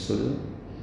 Rasul.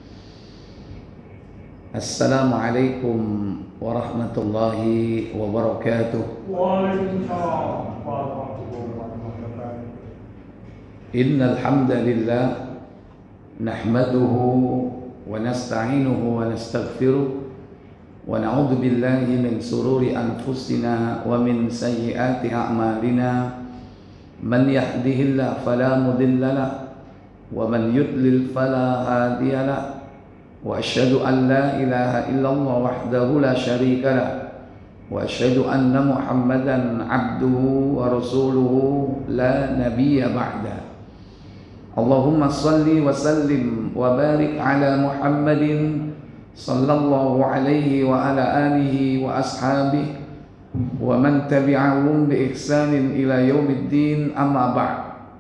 Assalamualaikum warahmatullahi wabarakatuh. Waalaikumsalam warahmatullahi wabarakatuh. Innal hamdalillah nahmaduhu wa nasta'inuhu wa nastaghfiruh wa na'udzu billahi min sururi anfusina wa min sayyiati a'malina. Man yahdihillahu fala mudilla lahu wa man yudlil fala hadiya lahu. Wa asyhadu an la ilaha illallah wahdahu la syarika lah wa asyhadu anna Muhammadan abduhu wa rasuluhu la nabiyya ba'da. Allahumma salli wa sallim wa barik ala Muhammadin sallallahu alaihi wa ala alihi wa ashabihi wa man tabi'ahum bi ihsanin ila yaumiddin, amma ba'd.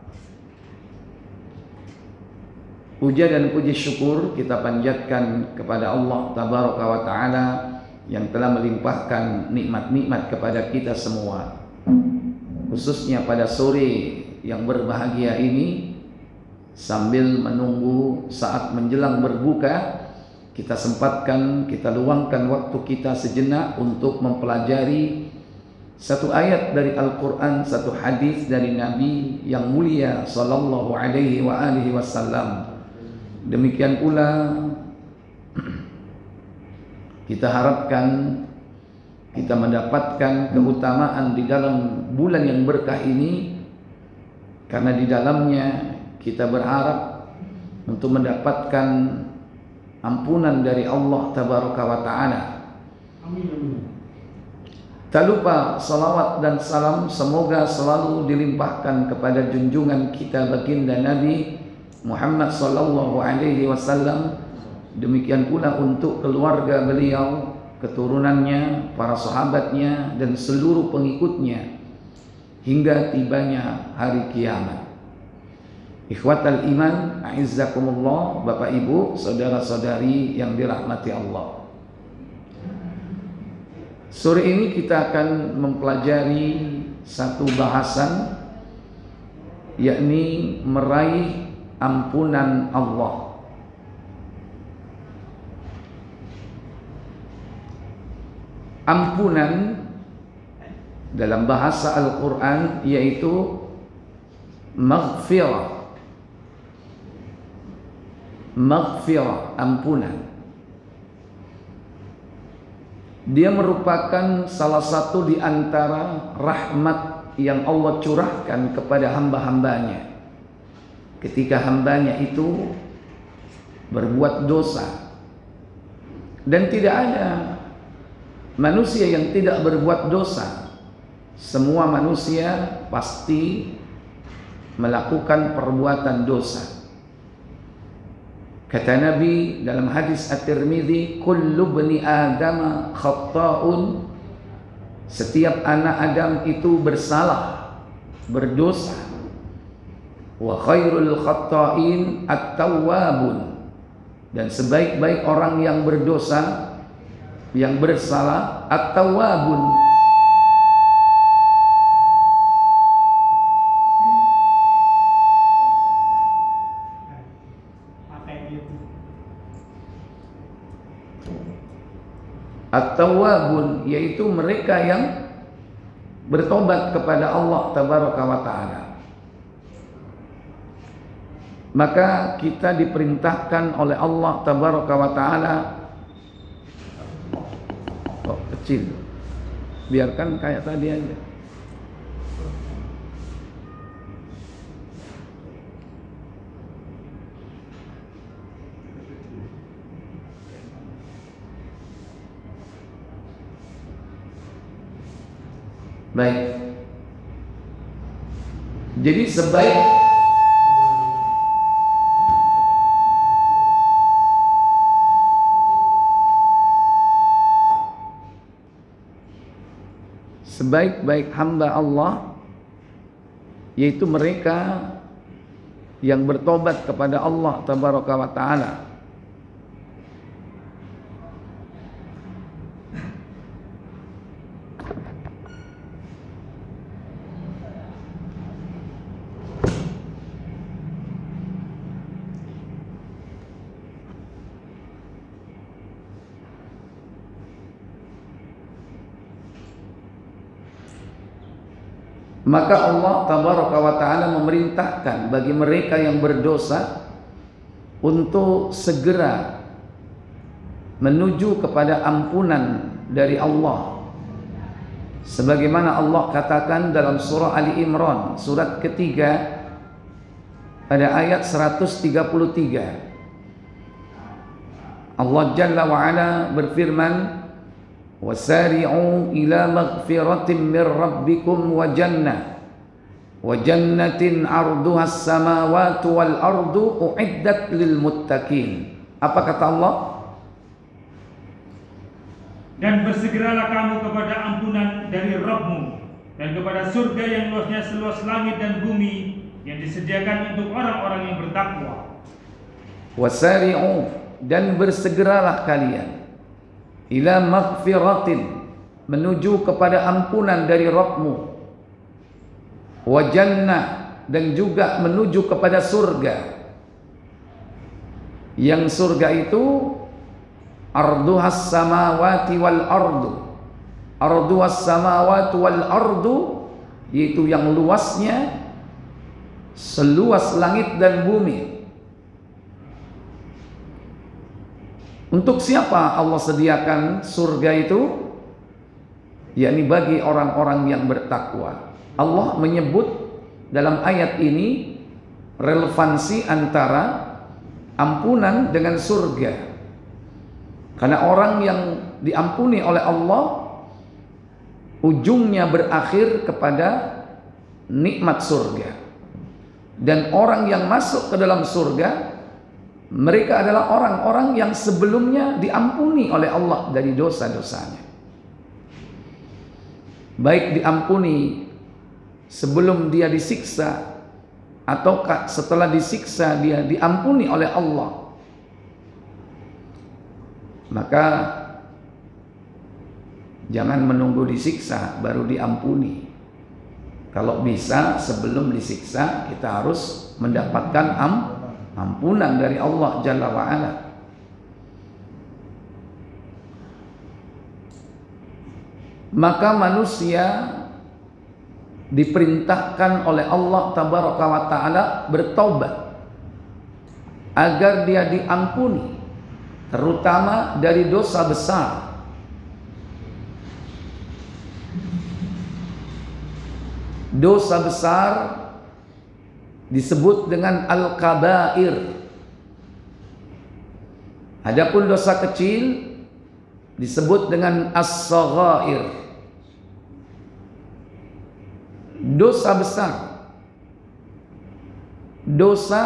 Puja dan puji syukur kita panjatkan kepada Allah Tabaraka wa Ta'ala yang telah melimpahkan nikmat-nikmat kepada kita semua, khususnya pada sore yang berbahagia ini. Sambil menunggu saat menjelang berbuka, kita sempatkan, kita luangkan waktu kita sejenak untuk mempelajari satu ayat dari Al-Quran, satu hadis dari Nabi yang mulia sallallahu alaihi wa alihi wasallam. Demikian pula kita harapkan kita mendapatkan keutamaan di dalam bulan yang berkah ini, karena di dalamnya kita berharap untuk mendapatkan ampunan dari Allah Tabaraka wa Ta'ala. Amin. Tak lupa salawat dan salam semoga selalu dilimpahkan kepada junjungan kita baginda Nabi Muhammad sallallahu alaihi wasallam. Demikian pula untuk keluarga beliau, keturunannya, para sahabatnya dan seluruh pengikutnya hingga tibanya hari kiamat. Ikhwatal iman, a'izzakumullah, Bapak Ibu, saudara-saudari yang dirahmati Allah. Sore ini kita akan mempelajari satu bahasan, yakni meraih ampunan Allah. Ampunan dalam bahasa Al-Quran yaitu maghfirah. Maghfirah, ampunan. Dia merupakan salah satu di antara rahmat yang Allah curahkan kepada hamba-hambanya ketika hambanya itu berbuat dosa. Dan tidak ada manusia yang tidak berbuat dosa. Semua manusia pasti melakukan perbuatan dosa. Kata Nabi dalam hadis At-Tirmidzi, kullu bani Adam khata'un, setiap anak Adam itu bersalah, berdosa. Wa khairul khata'in at-tawwabun, dan sebaik-baik orang yang berdosa, yang bersalah, at-tawwabun. At-tawwabun yaitu mereka yang bertobat kepada Allah Tabaraka wa Ta'ala. Maka kita diperintahkan oleh Allah Tabaraka wa Ta'ala, kok kecil, biarkan kayak tadi aja. Baik. Jadi sebaik-baik hamba Allah yaitu mereka yang bertobat kepada Allah Tabaraka wa Ta'ala. Maka Allah tabaraka wa ta'ala memerintahkan bagi mereka yang berdosa untuk segera menuju kepada ampunan dari Allah. Sebagaimana Allah katakan dalam surah Ali Imran, surat ketiga pada ayat 133. Allah Jalla wa Ala berfirman, wasari'u ila maghfiratin min rabbikum wa jannatin arduha as-samawati wal ardu uiddat lil muttaqin. Apa kata Allah? Dan bersegeralah kamu kepada ampunan dari Rabbmu dan kepada surga yang luasnya seluas langit dan bumi yang disediakan untuk orang-orang yang bertakwa. Wasari'u, dan bersegeralah kalian ila maghfiratin, menuju kepada ampunan dari Rabbmu, wa jannah, dan juga menuju kepada surga. Yang surga itu arduhas samawati wal ardu, arduhas samawati wal ardu, yaitu yang luasnya seluas langit dan bumi. Untuk siapa Allah sediakan surga itu? Yakni bagi orang-orang yang bertakwa. Allah menyebut dalam ayat ini relevansi antara ampunan dengan surga. Karena orang yang diampuni oleh Allah ujungnya berakhir kepada nikmat surga. Dan orang yang masuk ke dalam surga, mereka adalah orang-orang yang sebelumnya diampuni oleh Allah dari dosa-dosanya. Baik diampuni sebelum dia disiksa, ataukah setelah disiksa dia diampuni oleh Allah. Maka jangan menunggu disiksa baru diampuni. Kalau bisa sebelum disiksa kita harus mendapatkan ampunan dari Allah Jalla wa'ala. Maka manusia diperintahkan oleh Allah tabaraka wa ta'ala bertobat agar dia diampuni, terutama dari dosa besar. Dosa besar disebut dengan al-kabair. Adapun dosa kecil disebut dengan as-saghair. Dosa besar, dosa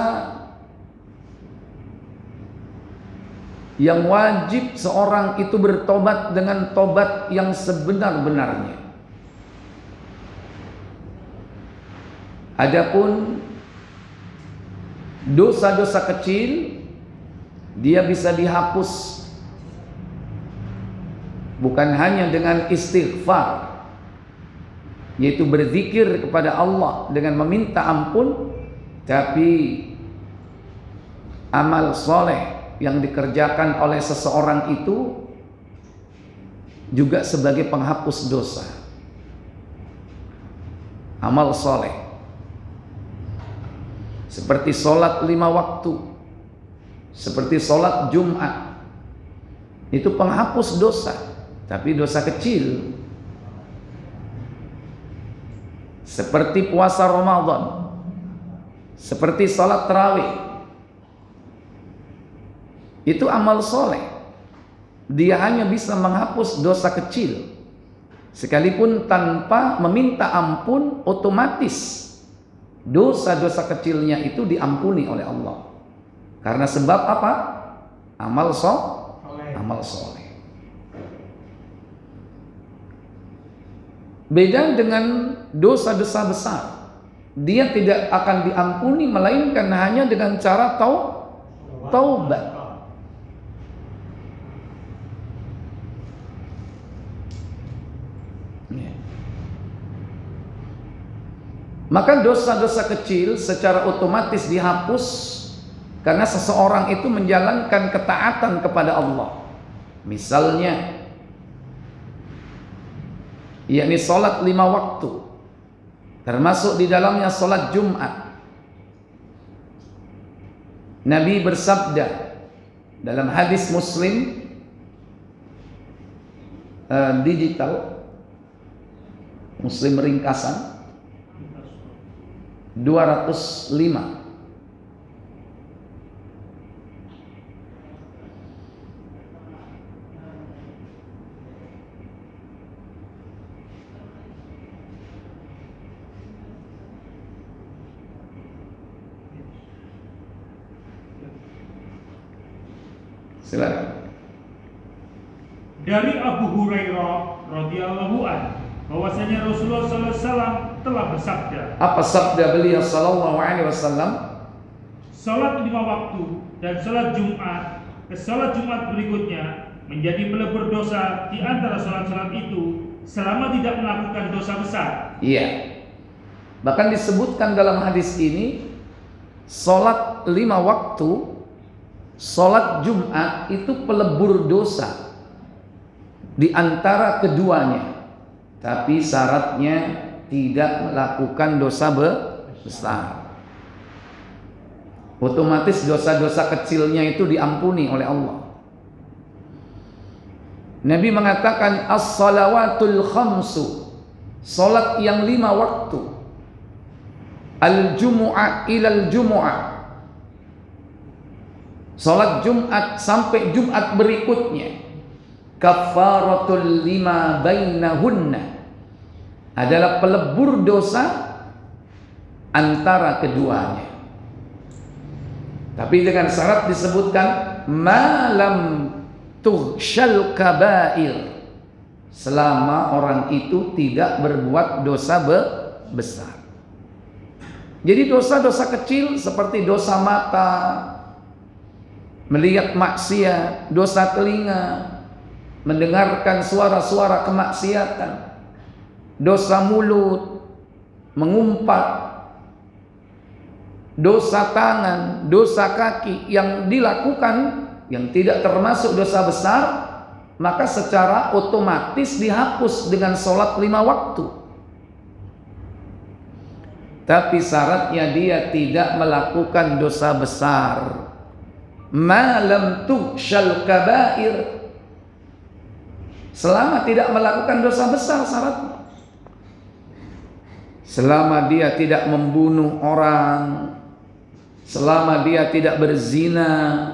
yang wajib seorang itu bertobat dengan tobat yang sebenar-benarnya. Adapun dosa-dosa kecil dia bisa dihapus bukan hanya dengan istighfar, yaitu berzikir kepada Allah dengan meminta ampun, tapi amal soleh yang dikerjakan oleh seseorang itu juga sebagai penghapus dosa. Amal soleh seperti sholat 5 waktu, seperti sholat Jumat, itu penghapus dosa, tapi dosa kecil. Seperti puasa Ramadan, seperti sholat tarawih, itu amal soleh. Dia hanya bisa menghapus dosa kecil, sekalipun tanpa meminta ampun, otomatis dosa-dosa kecilnya itu diampuni oleh Allah. Karena sebab apa? Amal soleh. Beda dengan dosa-dosa besar, dia tidak akan diampuni melainkan hanya dengan cara taubat. Maka dosa-dosa kecil secara otomatis dihapus karena seseorang itu menjalankan ketaatan kepada Allah. Misalnya, yakni sholat 5 waktu, termasuk di dalamnya salat Jumat. Nabi bersabda dalam hadis Muslim digital, Muslim ringkasan 205. Silakan. Dari Abu Hurairah radhiyallahu anhu bahwasanya Rasulullah sallallahu alaihi wasallam telah bersabda. Apa sabda beliau sallallahu alaihi wasallam? Salat 5 waktu dan salat Jumat ke salat Jumat berikutnya menjadi pelebur dosa di antara salat-salat itu selama tidak melakukan dosa besar. Iya. Bahkan disebutkan dalam hadis ini salat 5 waktu, salat Jumat itu pelebur dosa di antara keduanya, tapi syaratnya tidak melakukan dosa besar. Otomatis dosa-dosa kecilnya itu diampuni oleh Allah. Nabi mengatakan as-salawatul khamsu, salat yang 5 waktu, al-jumu'ah ilal jumu'ah, salat Jumat sampai Jumat berikutnya, kafaratul lima bainahunna, adalah pelebur dosa antara keduanya. Tapi dengan syarat disebutkan malam tughsyal kabair, selama orang itu tidak berbuat dosa besar. Jadi dosa-dosa kecil seperti dosa mata, melihat maksiat, dosa telinga, mendengarkan suara-suara kemaksiatan, dosa mulut, mengumpat, dosa tangan, dosa kaki yang dilakukan yang tidak termasuk dosa besar, maka secara otomatis dihapus dengan sholat 5 waktu. Tapi syaratnya dia tidak melakukan dosa besar. Ma lam tughsyal kabair, selama tidak melakukan dosa besar syaratnya. Selama dia tidak membunuh orang, selama dia tidak berzina,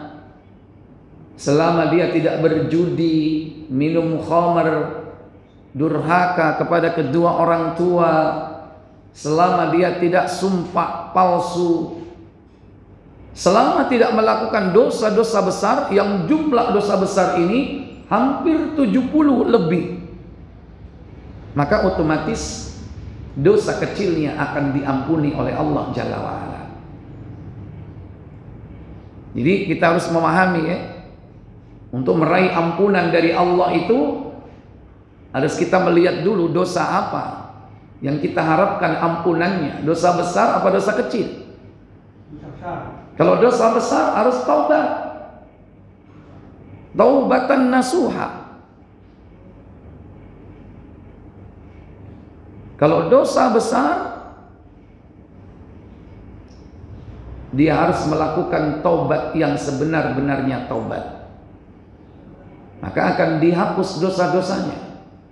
selama dia tidak berjudi, minum khamar, durhaka kepada kedua orang tua, selama dia tidak sumpah palsu, selama tidak melakukan dosa-dosa besar, yang jumlah dosa besar ini hampir 70 lebih, maka otomatis dosa kecilnya akan diampuni oleh Allah Jalla wa'ala. Jadi kita harus memahami ya, untuk meraih ampunan dari Allah itu harus kita melihat dulu dosa apa yang kita harapkan ampunannya, dosa besar apa dosa kecil. Kalau dosa besar harus taubat, taubatan nasuha. Kalau dosa besar, dia harus melakukan taubat yang sebenar-benarnya taubat, maka akan dihapus dosa-dosanya.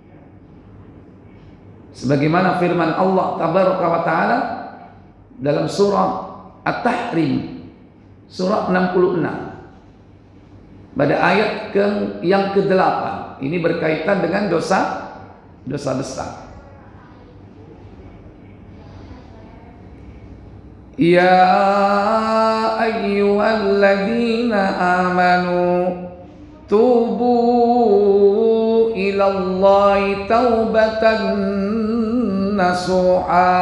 Sebagaimana firman Allah Tabaraka wa Ta'ala dalam surah At-Tahrim, surah 66, pada ayat yang ke-8. Ini berkaitan dengan dosa besar. Ya ayyuhalladzina amanu tubu ilallahi taubatan nasuha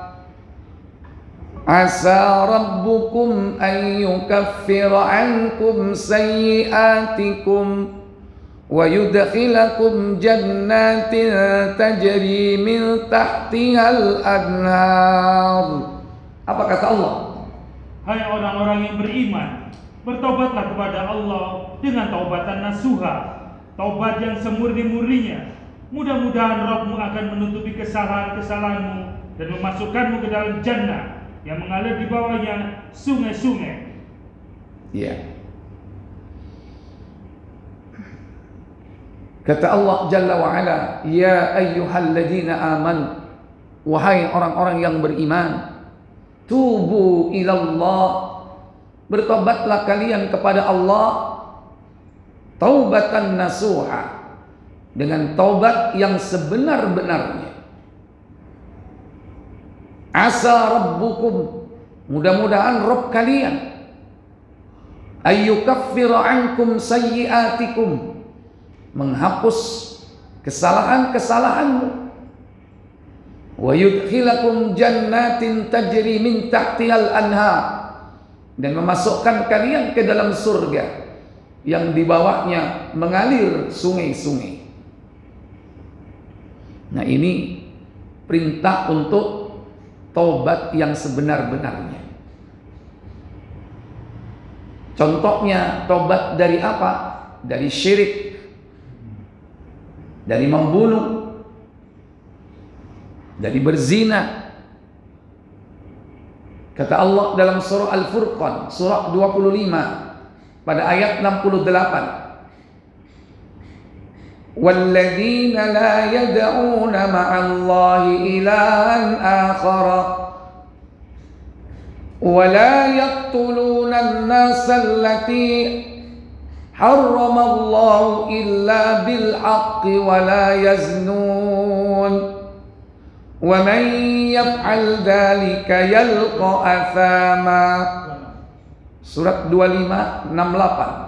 asa rabbukum an yukaffira ankum sayyi'atikum wa yudkhilakum jannatin tajri min tahtihal anhar. Apa kata Allah? Hai orang-orang yang beriman, bertobatlah kepada Allah dengan taubatan nasuha, taubat yang semurni-murninya. Mudah-mudahan Rabbmu akan menutupi kesalahan-kesalahanmu dan memasukkanmu ke dalam jannah yang mengalir di bawahnya sungai-sungai. Ya. Kata Allah Jalla wa Ala, ya ayyuhalladzina amanu, wahai orang-orang yang beriman, tubu ilallah, bertobatlah kalian kepada Allah, taubatan nasuha, dengan taubat yang sebenar-benarnya. Asa rabbukum, mudah-mudahan Rabb kalian, ayyukaffira ankum sayyiatikum, menghapus kesalahan-kesalahanmu, wa yudkhilakum jannatin tajri min tahtihal anhar, dan memasukkan kalian ke dalam surga yang di bawahnya mengalir sungai-sungai. Nah, ini perintah untuk taubat yang sebenar-benarnya. Contohnya taubat dari apa? Dari syirik, dari membunuh, dari berzina. Kata Allah dalam surah Al-Furqan, surah 25 pada ayat 68. وَالَّذِينَ لَا يَدْعُونَ مَعَ اللَّهِ إِلَٰهًا آخَرَ وَلَا يَقْتُلُونَ النَّاسَ الَّتِي حَرَّمَ اللَّهُ إِلَّا بِالْحَقِّ وَلَا يَزْنُونَ وَمَنْ يَفْعَلْ ذَلِكَ يَلْقَ أَثَامًا. Surat 25:68.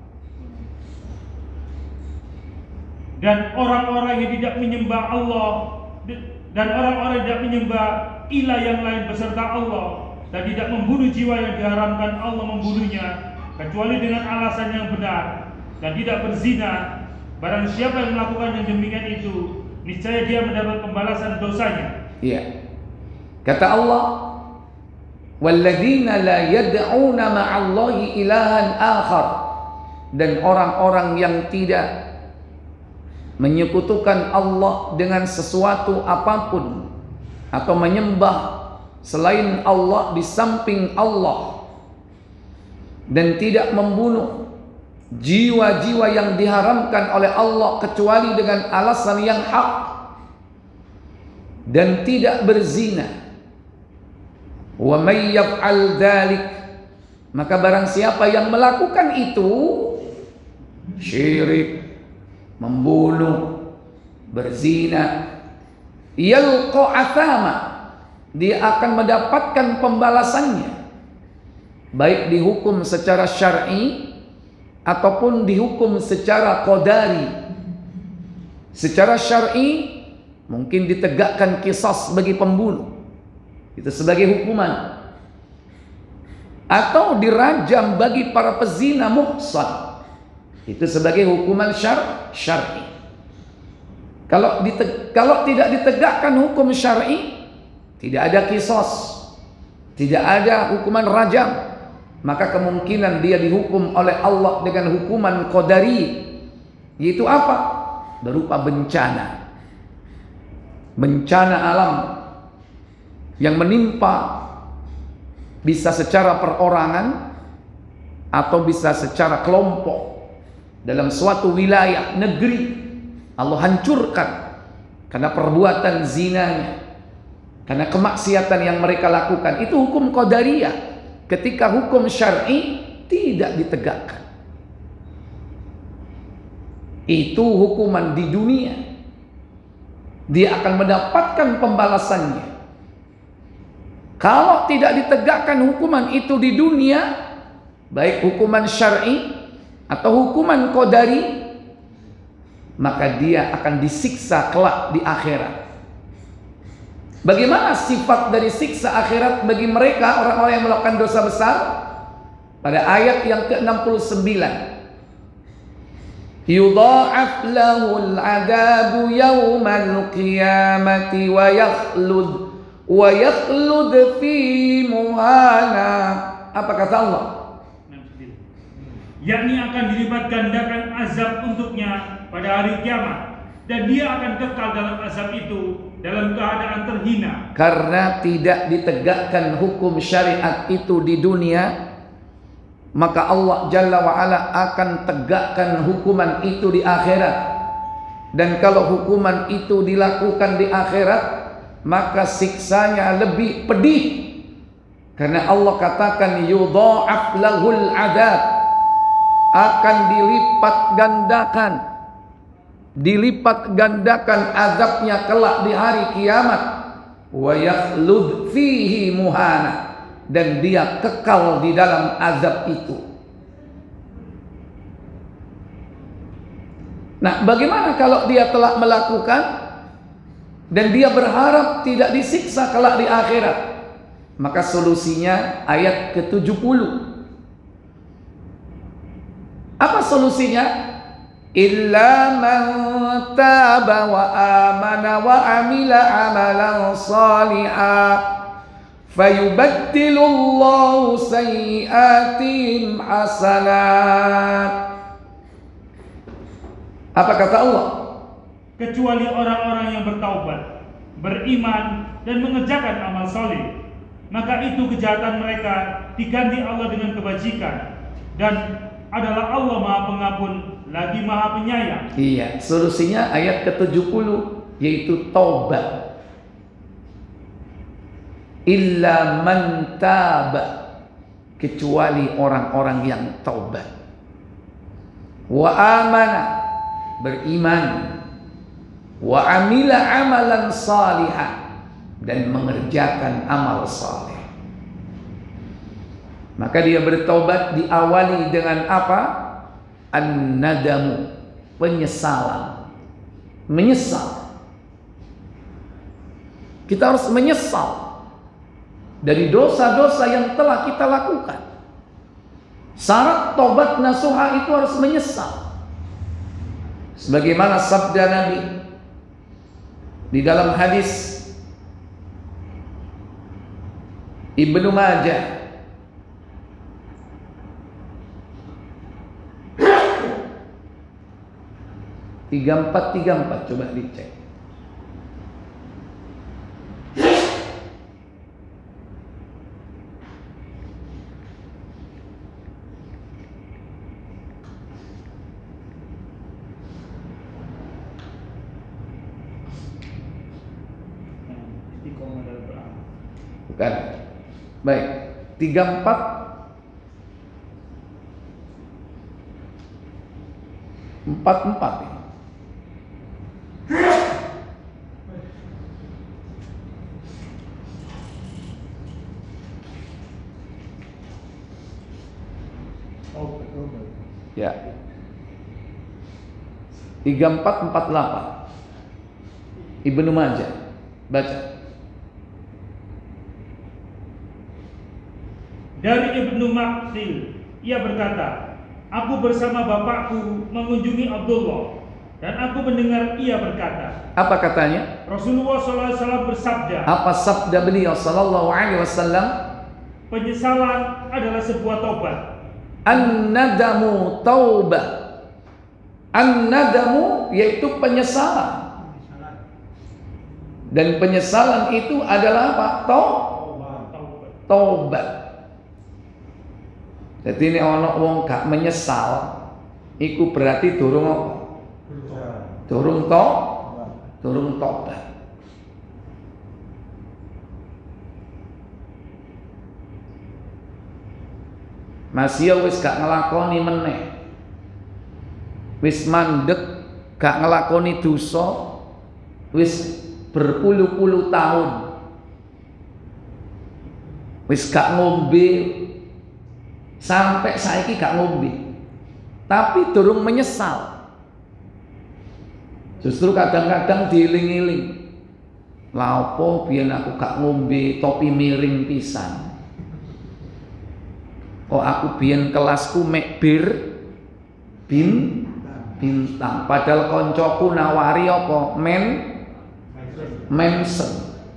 Dan orang-orang yang tidak menyembah Allah, dan orang-orang yang tidak menyembah ilah yang lain beserta Allah, dan tidak membunuh jiwa yang diharamkan Allah membunuhnya kecuali dengan alasan yang benar, dan tidak berzina, barang siapa yang melakukan yang demikian itu, niscaya dia mendapat pembalasan dosanya. Iya. Kata Allah, walladzina la yad'una ma'allahi ilahan akhar, dan orang-orang yang tidak menyekutukan Allah dengan sesuatu apapun, atau menyembah selain Allah di samping Allah, dan tidak membunuh jiwa-jiwa yang diharamkan oleh Allah kecuali dengan alasan yang hak, dan tidak berzina. Wa may yaf'al dzalik, maka barang siapa yang melakukan itu, syirik, membunuh, berzina, yalqa athama, dia akan mendapatkan pembalasannya, baik dihukum secara syar'i ataupun dihukum secara qadari. Secara syar'i mungkin ditegakkan qisas bagi pembunuh, itu sebagai hukuman, atau dirajam bagi para pezina muhsan, itu sebagai hukuman syar'i. Kalau tidak ditegakkan hukum syar'i, tidak ada qisas, tidak ada hukuman rajam, maka kemungkinan dia dihukum oleh Allah dengan hukuman qadari, yaitu apa? Berupa bencana alam yang menimpa, bisa secara perorangan atau bisa secara kelompok. Dalam suatu wilayah negeri Allah hancurkan karena perbuatan zinanya, karena kemaksiatan yang mereka lakukan. Itu hukum qadariyah, ketika hukum syar'i tidak ditegakkan. Itu hukuman di dunia, dia akan mendapatkan pembalasannya. Kalau tidak ditegakkan hukuman itu di dunia, baik hukuman syar'i atau hukuman qadari, maka dia akan disiksa kelak di akhirat. Bagaimana sifat dari siksa akhirat bagi mereka orang-orang yang melakukan dosa besar? Pada ayat yang ke-69, yudha'af lahul adabu yawmal qiyamati wa yakhlud fi muhana. Apa kata Allah? Yakni akan dilipat gandakan azab untuknya pada hari kiamat, dan dia akan kekal dalam azab itu dalam keadaan terhina. Karena tidak ditegakkan hukum syariat itu di dunia, maka Allah Jalla wa'ala akan tegakkan hukuman itu di akhirat. Dan kalau hukuman itu dilakukan di akhirat, maka siksanya lebih pedih. Karena Allah katakan yudha'af lahul adab, akan dilipat gandakan azabnya kelak di hari kiamat. Wa yakhlud fihi muhana, dan dia kekal di dalam azab itu. Nah, bagaimana kalau dia telah melakukan dan dia berharap tidak disiksa kelak di akhirat? Maka solusinya ayat ke-70. Apa solusinya? Illa man taba wa amana wa amila amalan salihah fayubaddilullahu sayyi'atihim hasanat. Apa kata Allah? Kecuali orang-orang yang bertaubat, beriman, dan mengerjakan amal saleh, maka itu kejahatan mereka diganti Allah dengan kebajikan, dan adalah Allah Maha Pengampun lagi Maha Penyayang. Iya, solusinya ayat ke-70, yaitu taubat. Illa man taba, kecuali orang-orang yang taubat. Wa amana, beriman. Wa amila amalan salihah, dan mengerjakan amal saleh. Maka dia bertaubat diawali dengan apa? An-nadamu, penyesalan. Menyesal. Kita harus menyesal dari dosa-dosa yang telah kita lakukan. Syarat taubat nasuha itu harus menyesal. Sebagaimana sabda Nabi di dalam hadis Ibnu Majah, tiga empat, coba dicek. Bukan. Baik, 44 ini. Ya. 3448 Ibnu Majah. Baca. Dari Ibnu Maktil, ia berkata, aku bersama bapakku mengunjungi Abdullah, dan aku mendengar ia berkata. Apa katanya? Rasulullah SAW bersabda. Apa sabda beliau sallallahu alaihi wasallam? Penyesalan adalah sebuah taubat. An-nadamu taubah. An-nadamu yaitu penyesalan. Dan penyesalan itu adalah apa? Taubat. Jadi ini ono wong gak menyesal, iku berarti durung apa? Durung tobat. Masih wis gak ngelakoni meneh, wis mandek gak ngelakoni dosa, wis berpuluh-puluh tahun, wis gak ngombe sampai saiki gak ngombe, tapi durung menyesal. Justru kadang-kadang dieling-eling, lha opo biyen aku gak ngombe topi miring pisan. Kok aku biyen kelasku mek bintang, padahal koncoku nawari apa mensen.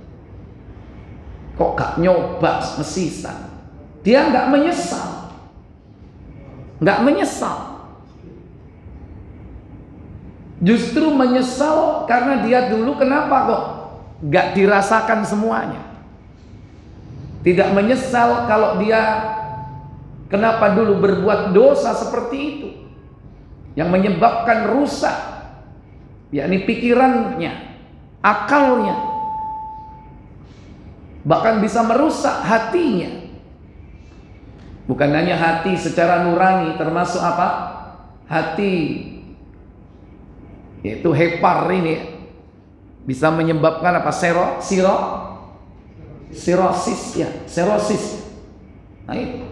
Kok gak nyoba mesisan. Dia gak menyesal. Justru menyesal karena dia dulu kenapa kok gak dirasakan semuanya. Tidak menyesal kalau dia kenapa dulu berbuat dosa seperti itu, yang menyebabkan rusak, yakni pikirannya, akalnya, bahkan bisa merusak hatinya. Bukan hanya hati secara nurani, termasuk apa? Hati, yaitu hepar ini bisa menyebabkan apa? Sirosis ya, serosis. Nah itu.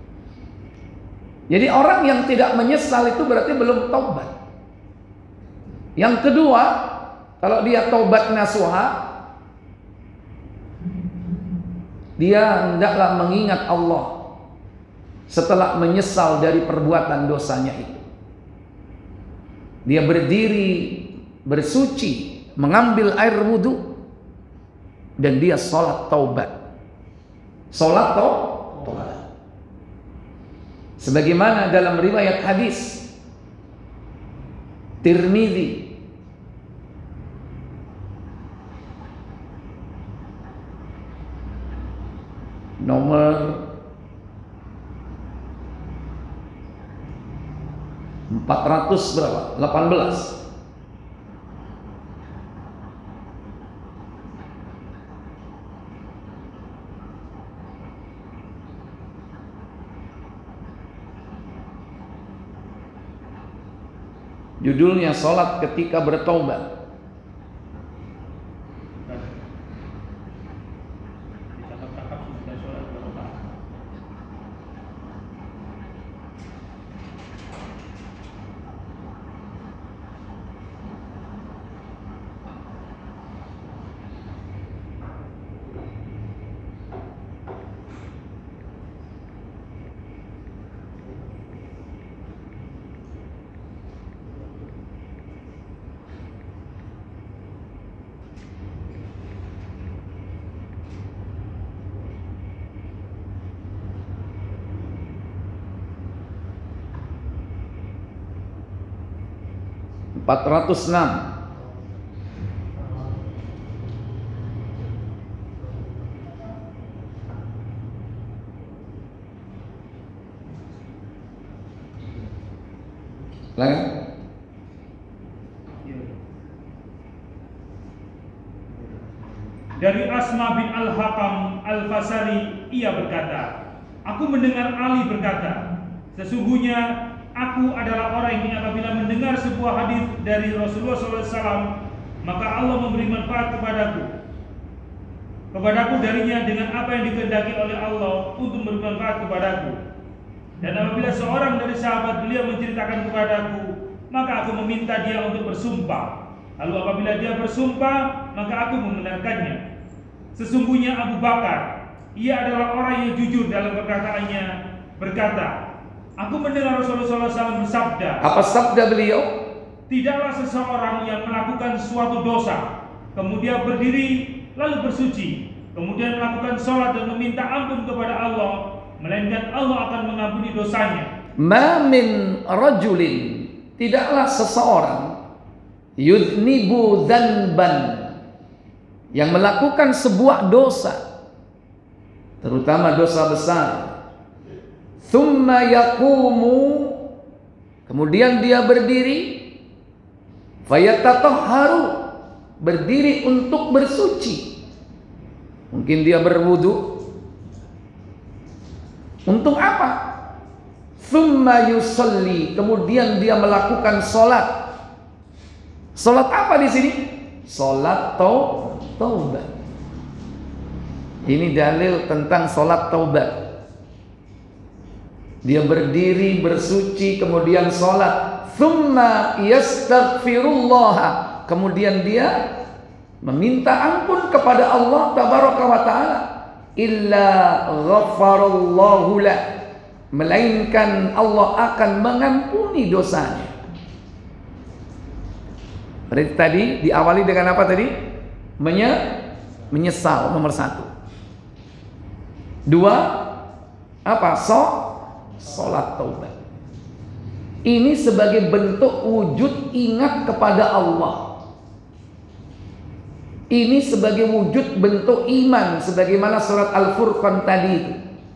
Jadi orang yang tidak menyesal itu berarti belum taubat. Yang kedua, kalau dia taubat nasuha, dia hendaklah mengingat Allah setelah menyesal dari perbuatan dosanya itu. Dia berdiri, bersuci, mengambil air wudhu, dan dia sholat taubat. Sholat taubat. Sebagaimana dalam riwayat hadis Tirmidzi nomor 400 berapa? 18. Judulnya sholat ketika bertaubat. Empat 406. Dari Asma bin Al-Hakam Al-Fasari, ia berkata, aku mendengar Ali berkata, sesungguhnya aku adalah orang yang apabila mendengar sebuah hadis dari Rasulullah SAW, maka Allah memberi manfaat kepadaku darinya dengan apa yang dikehendaki oleh Allah untuk memberi manfaat kepadaku. Dan apabila seorang dari sahabat beliau menceritakan kepadaku, maka aku meminta dia untuk bersumpah. Lalu apabila dia bersumpah, maka aku membenarkannya. Sesungguhnya Abu Bakar, ia adalah orang yang jujur dalam perkataannya, berkata, aku mendengar Rasulullah SAW bersabda. Apa sabda beliau? Tidaklah seseorang yang melakukan suatu dosa, kemudian berdiri lalu bersuci, kemudian melakukan sholat dan meminta ampun kepada Allah, melainkan Allah akan mengampuni dosanya. Ma min rajulin, tidaklah seseorang yudnibu dzanban, yang melakukan sebuah dosa, terutama dosa besar, thumma yaqumu, kemudian dia berdiri, fayatatahharu, berdiri untuk bersuci. Mungkin dia berwudu. Untuk apa? Thumma yusalli, kemudian dia melakukan sholat. Sholat apa di sini? Sholat taubat. Ini dalil tentang sholat taubat. Dia berdiri, bersuci, kemudian sholat. Thumma yastaghfirullah, kemudian dia meminta ampun kepada Allah tabaraka wa ta'ala. Illa ghafarallahu lah, melainkan Allah akan mengampuni dosanya. Berarti tadi diawali dengan apa tadi? Menyesal, nomor 1. 2, apa? Sholat taubat. Ini sebagai bentuk wujud ingat kepada Allah. Ini sebagai wujud bentuk iman, sebagaimana surat Al-Furqan tadi itu.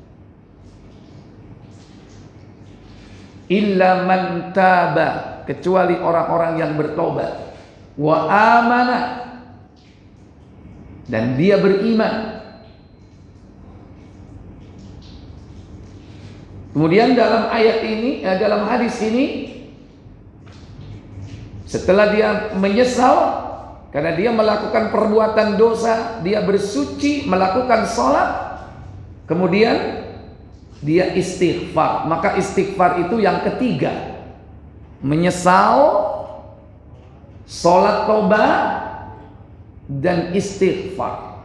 Illa man taba, kecuali orang-orang yang bertobat, wa amana, dan dia beriman. Kemudian dalam ayat ini, dalam hadis ini, setelah dia menyesal karena dia melakukan perbuatan dosa, dia bersuci, melakukan sholat, kemudian dia istighfar. Maka istighfar itu yang ketiga, menyesal, sholat tobat, dan istighfar.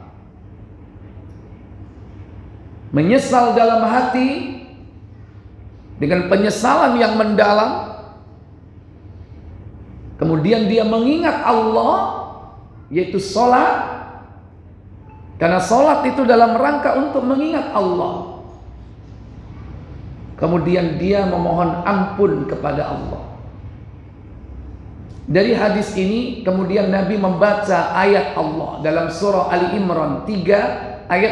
Menyesal dalam hati dengan penyesalan yang mendalam, kemudian dia mengingat Allah, yaitu sholat, karena sholat itu dalam rangka untuk mengingat Allah. Kemudian dia memohon ampun kepada Allah. Dari hadis ini kemudian Nabi membaca ayat Allah dalam surah Ali Imran 3 ayat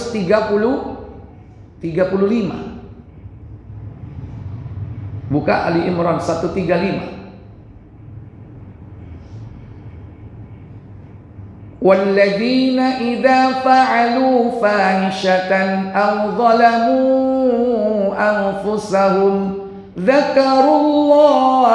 135. Buka Ali Imran 135. وَالَّذِينَ إِذَا فَعَلُوا فَاحِشَةً أَوْ ظَلَمُوا أَنفُسَهُمْ ذَكَرُوا اللَّهَ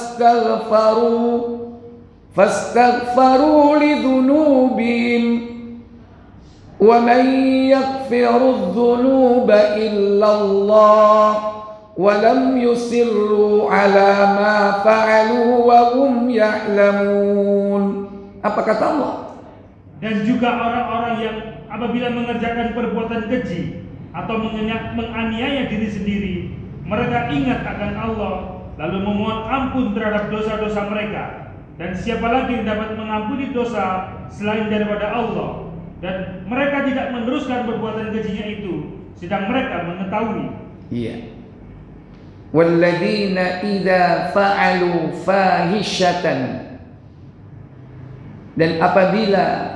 فَاسْتَغْفَرُوا لِذُنُوبِهِمْ وَمَنْ يَغْفِرُ الذُّنُوبَ إِلَّا اللَّهُ وَلَمْ يُصِرُّوا عَلَى مَا فَعَلُوا وَهُمْ يَعْلَمُونَ. Apa kata Allah? Dan juga orang-orang yang apabila mengerjakan perbuatan keji atau menganiaya diri sendiri, mereka ingat akan Allah, lalu memohon ampun terhadap dosa-dosa mereka. Dan siapa lagi yang dapat mengampuni dosa selain daripada Allah? Dan mereka tidak meneruskan perbuatan kejinya itu, sedang mereka mengetahui. Iya. Walladzina idza fa'alu fahishatan, dan apabila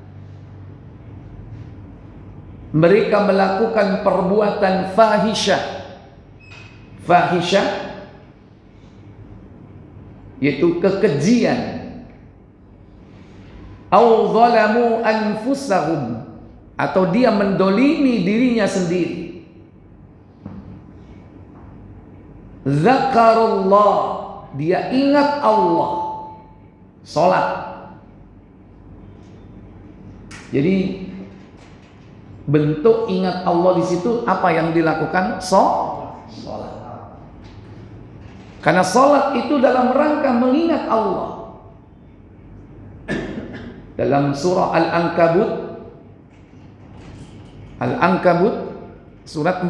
mereka melakukan perbuatan fahisyah, yaitu kekejian, au zalamu anfusahum, atau dia mendolimi dirinya sendiri, zakarullah, dia ingat Allah, sholat. Jadi bentuk ingat Allah di situ apa yang dilakukan? Sholat. Karena sholat itu dalam rangka mengingat Allah. Dalam surah Al-Ankabut surat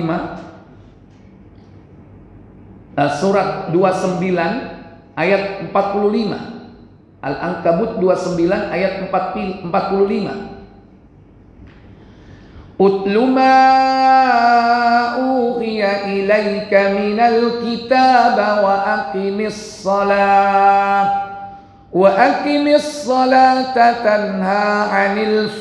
45, surat 29 ayat 45. Al-Ankabut 29 ayat 45. Utlu ma uhiya ilaika minal kitab wa aqimis salata tanha 'anil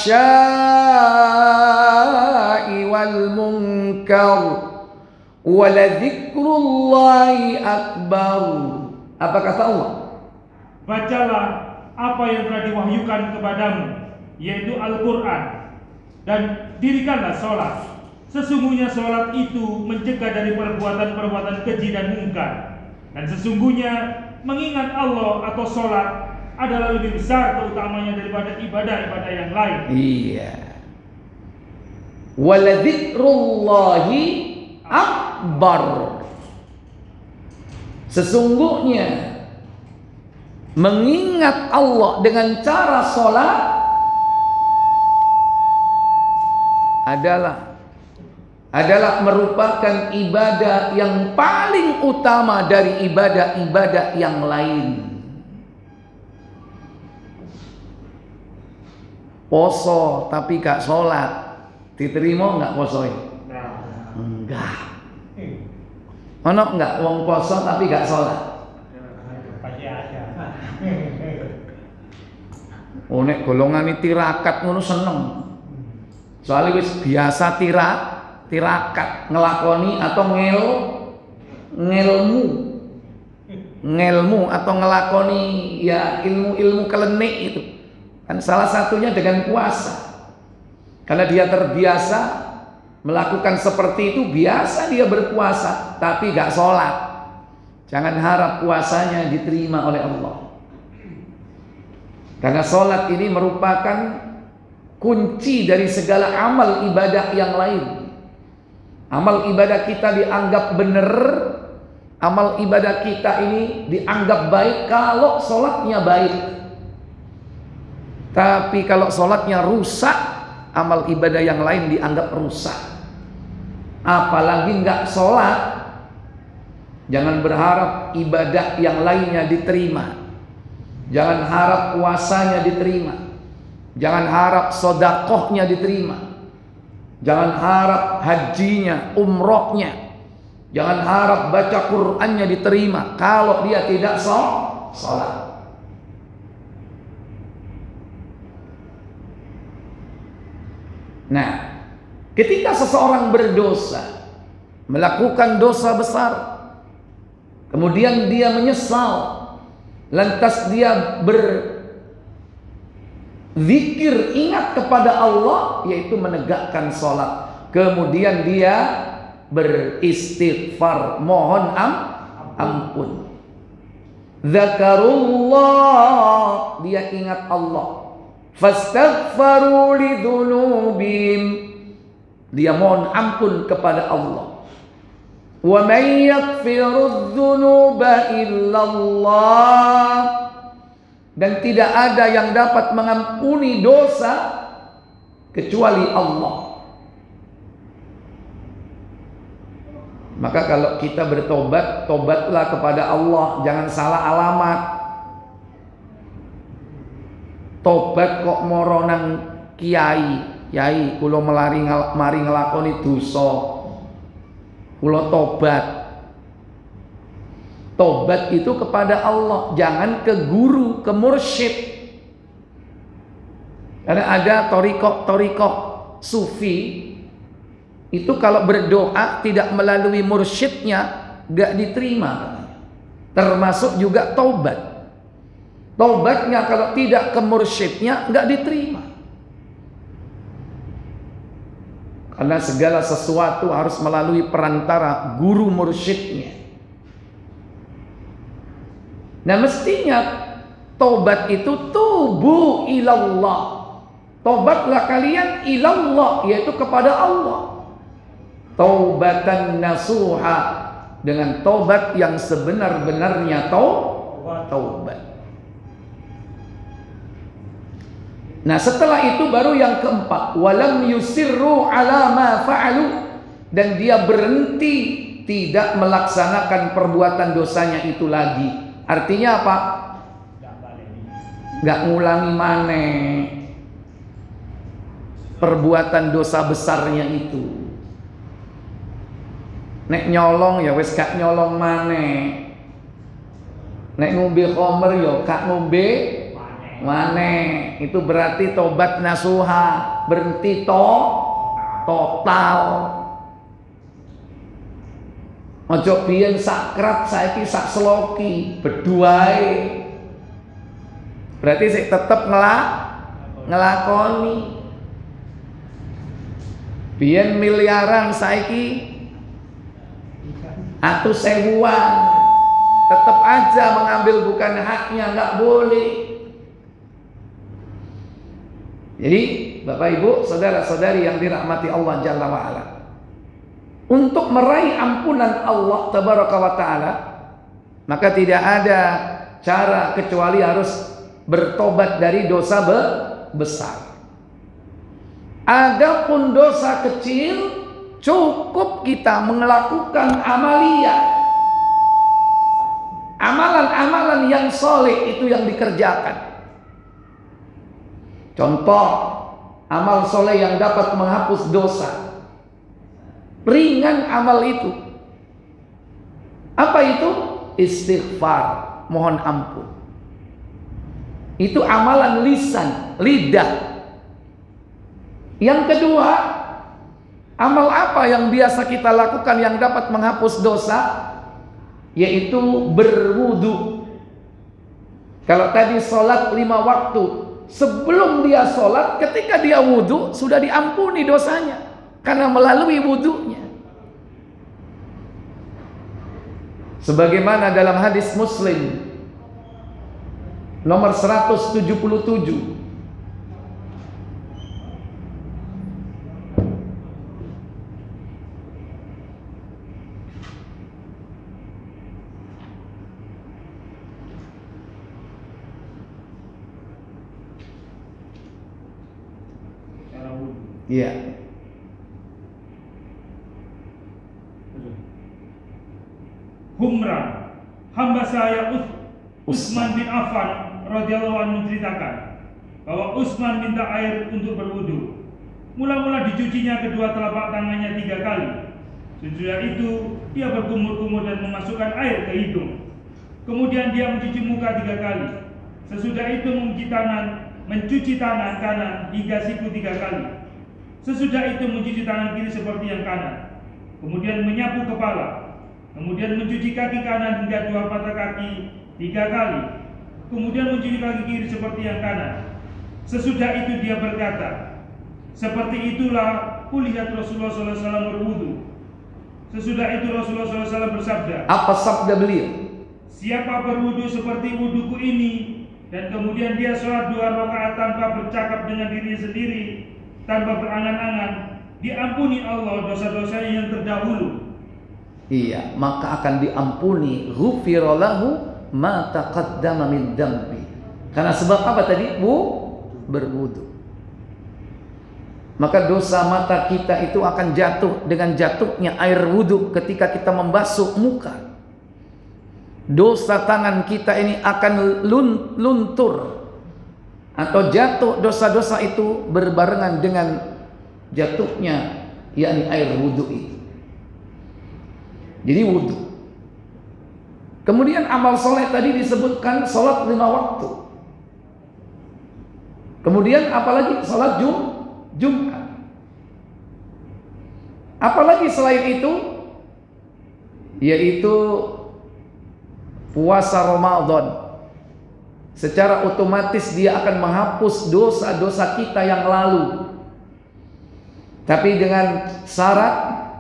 fahsya'i wal munkar wa ladzikrullahi akbar. Apa kata Allah? Bacalah apa yang telah diwahyukan kepadamu, yaitu Al-Quran, dan dirikanlah sholat. Sesungguhnya sholat itu mencegah dari perbuatan-perbuatan keji dan mungkar. Dan sesungguhnya mengingat Allah atau sholat adalah lebih besar keutamanya daripada ibadah-ibadah yang lain. Iya. Waladzikrullahi akbar. Sesungguhnya mengingat Allah dengan cara sholat adalah merupakan ibadah yang paling utama dari ibadah-ibadah yang lain. Poso tapi gak sholat, diterima nggak posoin? Enggak. Ono nggak wong poso tapi gak sholat? Oh nek golongan tirakat ngono seneng. Soalnya wis biasa tirakat ngelakoni atau ngelmu atau ngelakoni ya ilmu kelenik itu. Kan salah satunya dengan puasa. Karena dia terbiasa melakukan seperti itu, biasa dia berpuasa tapi gak sholat. Jangan harap puasanya diterima oleh Allah. Karena sholat ini merupakan kunci dari segala amal ibadah yang lain. Amal ibadah kita dianggap benar, amal ibadah kita ini dianggap baik kalau sholatnya baik. Tapi kalau sholatnya rusak, amal ibadah yang lain dianggap rusak. Apalagi nggak sholat, jangan berharap ibadah yang lainnya diterima. Jangan harap puasanya diterima. Jangan harap sodakohnya diterima. Jangan harap hajinya, umrohnya. Jangan harap baca Qur'annya diterima kalau dia tidak sholat. Nah, ketika seseorang berdosa, melakukan dosa besar, kemudian dia menyesal, lantas dia berzikir, ingat kepada Allah, yaitu menegakkan sholat. Kemudian dia beristighfar, mohon ampun. Zakarullah, dia ingat Allah. Fastaghfaru lidzunubihim, dia mohon ampun kepada Allah. Wa may yaghfirudz dzunuba illallah, dan tidak ada yang dapat mengampuni dosa kecuali Allah. Maka kalau kita bertobat, tobatlah kepada Allah, jangan salah alamat. Tobat kok moronan kiai, kula mari ngelakoni dosa, kula tobat. Tobat itu kepada Allah, jangan ke guru, ke mursyid. Karena ada torikoh sufi itu kalau berdoa tidak melalui mursyidnya gak diterima, termasuk juga tobat. Tobatnya kalau tidak ke mursyidnya gak diterima. Karena segala sesuatu harus melalui perantara guru mursyidnya. Nah, mestinya tobat itu tubu ilallah. Tobatlah kalian ilallah, yaitu kepada Allah. Taubatan nasuha, dengan tobat yang sebenar-benarnya taubat. Nah, setelah itu baru yang keempat, walam yusirru ala ma fa'alu, dan dia berhenti tidak melaksanakan perbuatan dosanya itu lagi. Artinya apa? Gak ngulangi maneh perbuatan dosa besarnya itu. Nek nyolong ya wis gak nyolong maneh. Nek ngombe khamr ya gak ngombe maneh. Itu berarti tobat nasuha, berhenti total. Ojo biyen sakrat saiki sak seloki beduae. Berarti sik tetep ngelakoni. Biyen miliaran saiki atus sewuan. Tetep aja mengambil bukan haknya, nggak boleh. Jadi Bapak Ibu, saudara-saudari yang dirahmati Allah Jalla wa Ala, untuk meraih ampunan Allah Tabaraka wa Ta'ala, maka tidak ada cara kecuali harus bertobat dari dosa besar. Adapun dosa kecil, cukup kita melakukan amaliyah, amalan-amalan yang soleh itu yang dikerjakan. Contoh amal soleh yang dapat menghapus dosa, ringan amal itu. Apa itu? Istighfar, mohon ampun. Itu amalan lisan, lidah. Yang kedua, amal apa yang biasa kita lakukan yang dapat menghapus dosa? Yaitu berwudu. Kalau tadi sholat 5 waktu, sebelum dia sholat, ketika dia wudu, sudah diampuni dosanya. Karena melalui wudunya. Sebagaimana dalam hadis Muslim nomor 177. Iya. Humran, hamba saya Utsman bin Affan radhiyallahu anhu menceritakan bahwa Utsman minta air untuk berwudu. Mula-mula dicucinya kedua telapak tangannya 3 kali. Sesudah itu dia berkumur-kumur dan memasukkan air ke hidung. Kemudian dia mencuci muka 3 kali. Sesudah itu mencuci tangan kanan hingga siku 3 kali. Sesudah itu mencuci tangan kiri seperti yang kanan. Kemudian menyapu kepala. Kemudian mencuci kaki kanan hingga 2 mata kaki 3 kali. Kemudian mencuci kaki kiri seperti yang kanan. Sesudah itu dia berkata, seperti itulah kulihat Rasulullah SAW berwudu. Sesudah itu Rasulullah SAW bersabda. Apa sabda beliau? Siapa berwudu seperti wuduku ini, dan kemudian dia sholat 2 rakaat tanpa bercakap dengan dirinya sendiri, tanpa berangan-angan, diampuni Allah dosa-dosanya yang terdahulu. Iya, maka akan diampuni. Ghufira lahu ma taqaddama min dambi. Karena sebab apa tadi? Berwudu. Maka dosa mata kita itu akan jatuh dengan jatuhnya air wudu ketika kita membasuh muka. Dosa tangan kita ini akan luntur atau jatuh, dosa-dosa itu berbarengan dengan jatuhnya yakni air wudu itu. Jadi wudu. Kemudian amal soleh tadi disebutkan salat 5 waktu. Kemudian apalagi salat Jumat. Apalagi selain itu, yaitu puasa Ramadan. Secara otomatis dia akan menghapus dosa-dosa kita yang lalu. Tapi dengan syarat.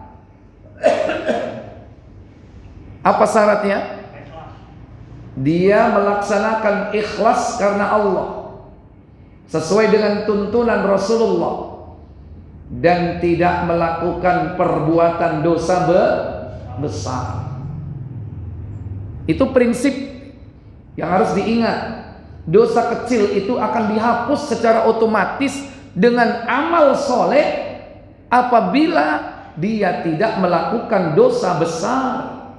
Apa syaratnya? Dia melaksanakan ikhlas karena Allah, sesuai dengan tuntunan Rasulullah, dan tidak melakukan perbuatan dosa besar. Itu prinsip yang harus diingat. Dosa kecil itu akan dihapus secara otomatis dengan amal soleh apabila dia tidak melakukan dosa besar.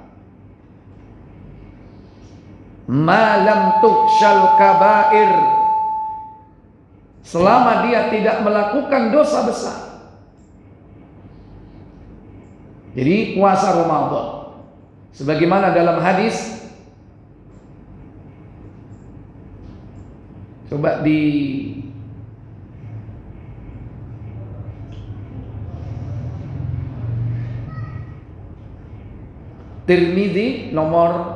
Malam tukhshal kabair, selama dia tidak melakukan dosa besar. Jadi puasa Ramadan, sebagaimana dalam hadis, coba di Tirmidzi nomor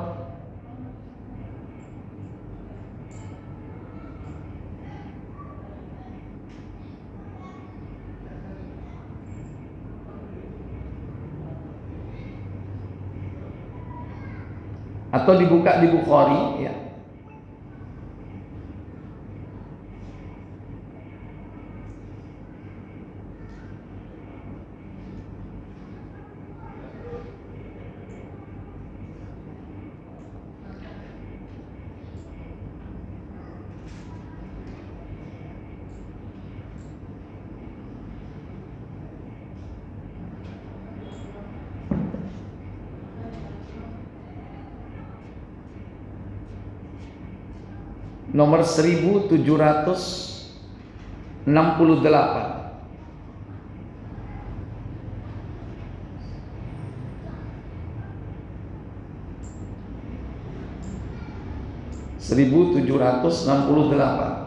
5, atau dibuka di Bukhari ya. Nomor 1768. 1768.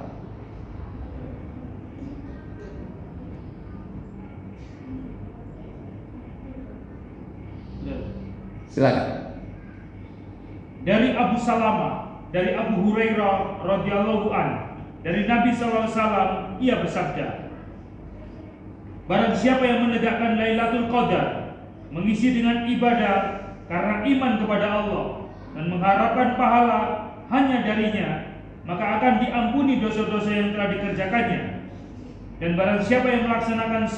Silakan. Dari Abu Salamah, dari Abu Hurairah radhiyallahu an, dari Nabi SAW, ia bersabda, barang siapa yang menegakkan Lailatul Qadar, mengisi dengan ibadah karena iman kepada Allah dan mengharapkan pahala hanya darinya, maka akan diampuni dosa-dosa yang telah dikerjakannya. Dan barang siapa yang melaksanakan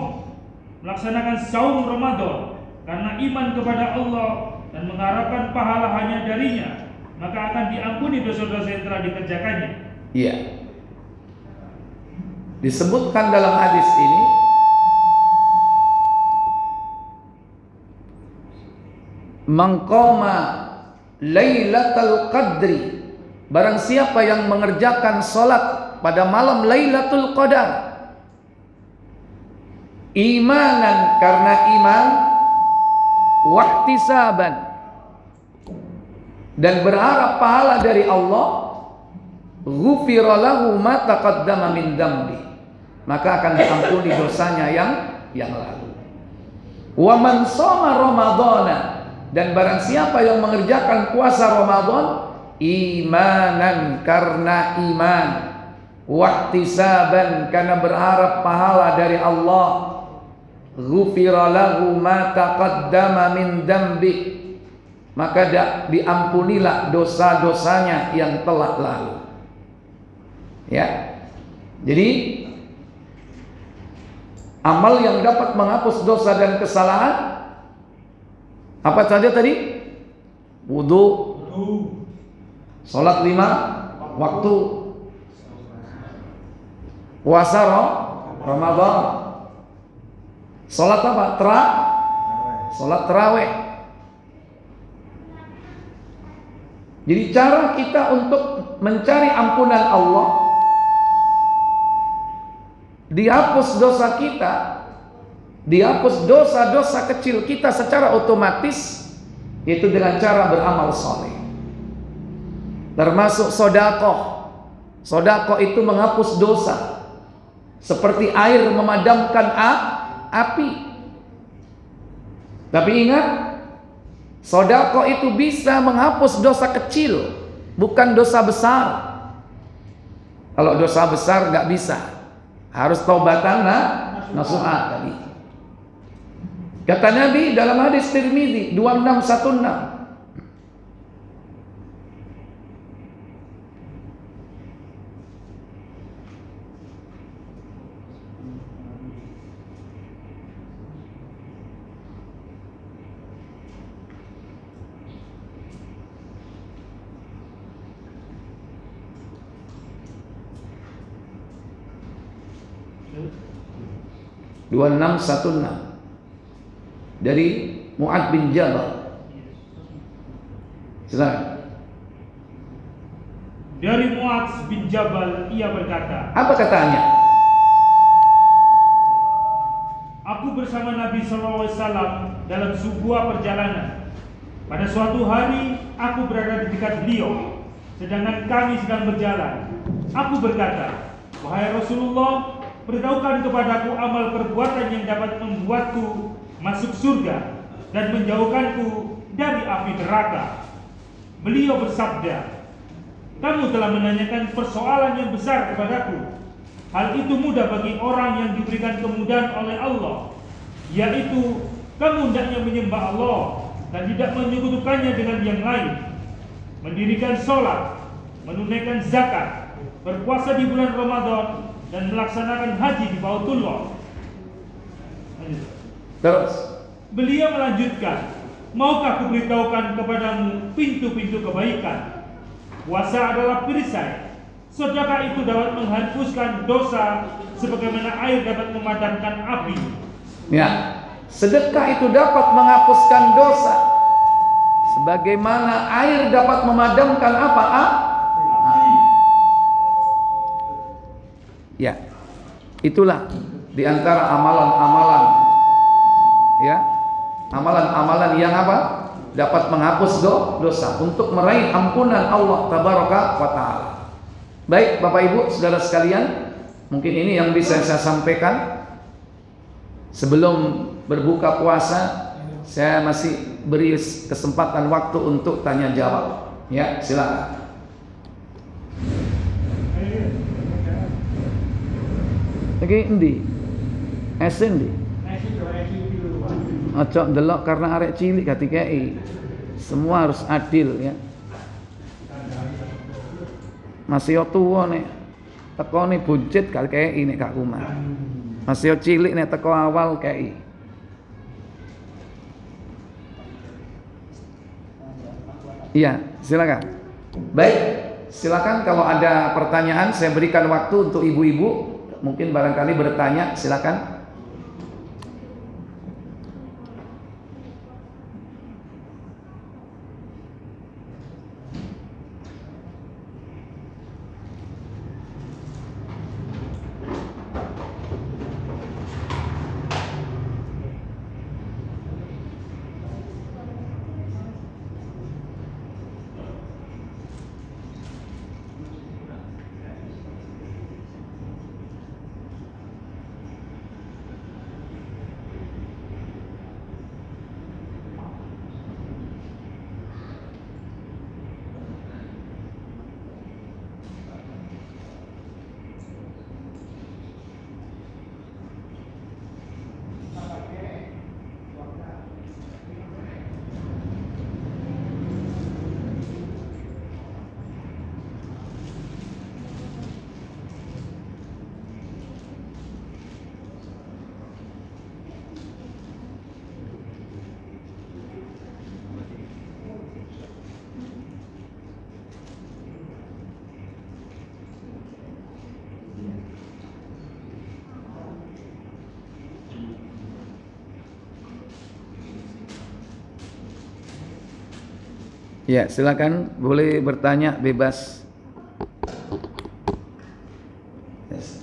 saum Ramadan karena iman kepada Allah dan mengharapkan pahala hanya darinya, maka akan diampuni dosa-dosa yang telah dikerjakannya. Iya. Disebutkan dalam hadis ini, man qama Lailatul Qadri, barang siapa yang mengerjakan salat pada malam Lailatul Qadar, imanan karena iman, wahtisaban dan berharap pahala dari Allah, ghufira lahu ma taqaddama min dambi, maka akan diampuni dosanya yang lalu. Wa man shoma ramadhana, dan barang siapa yang mengerjakan puasa Ramadan imanan karena iman, wahtisaban karena berharap pahala dari Allah, ghufira lahu ma taqaddama min dambi, maka diampunilah dosa-dosanya yang telah lalu. Ya. Jadi amal yang dapat menghapus dosa dan kesalahan apa saja tadi? Wudu, salat 5 waktu, puasa Ramadan, salat apa? Salat tarawih. Jadi cara kita untuk mencari ampunan Allah, dihapus dosa kita, dihapus dosa-dosa kecil kita secara otomatis, yaitu dengan cara beramal soleh. Termasuk sedekah. Sedekah itu menghapus dosa, seperti air memadamkan api. Tapi ingat, sedekah itu bisa menghapus dosa kecil, bukan dosa besar. Kalau dosa besar nggak bisa, harus taubatan nasuha tadi. Kata Nabi dalam hadis Tirmidzi 2616, dari Mu'adz bin Jabal. Silakan. Dari Mu'adz bin Jabal, ia berkata, apa katanya? aku bersama Nabi SAW dalam sebuah perjalanan. Pada suatu hari aku berada di dekat beliau, sedangkan kami sedang berjalan. Aku berkata, wahai Rasulullah, beritahukan kepadaku amal perbuatan yang dapat membuatku masuk surga dan menjauhkanku dari api neraka. Beliau bersabda, kamu telah menanyakan persoalan yang besar kepadaku. Hal itu mudah bagi orang yang diberikan kemudahan oleh Allah, yaitu kamu hendaknya menyembah Allah dan tidak menyekutukannya dengan yang lain, mendirikan sholat, menunaikan zakat, berpuasa di bulan Ramadan, dan melaksanakan haji di Baitullah. Terus beliau melanjutkan, maukah aku beritahukan kepadamu pintu-pintu kebaikan? Puasa adalah perisai. Sedekah itu dapat menghapuskan dosa sebagaimana air dapat memadamkan api. ya, sedekah itu dapat menghapuskan dosa sebagaimana air dapat memadamkan apa? Ya, itulah diantara amalan-amalan, ya, amalan-amalan yang apa? dapat menghapus dosa, untuk meraih ampunan Allah tabaraka wa taala. Baik Bapak Ibu saudara sekalian, mungkin ini yang bisa saya sampaikan. Sebelum berbuka puasa, saya masih beri kesempatan waktu untuk tanya jawab. Ya, silakan. Oke, endi? Esen di. Ojo ndelok karena arek cilik gak dikei. Semua harus adil ya. Masih tua nek tekone buncit gak kei nek gak kumat. Masih cilik nek teko awal kei. Iya, silakan. Baik, silakan kalau ada pertanyaan saya berikan waktu untuk ibu-ibu. Mungkin barangkali bertanya, silakan. Ya, silakan, boleh bertanya bebas. Yes.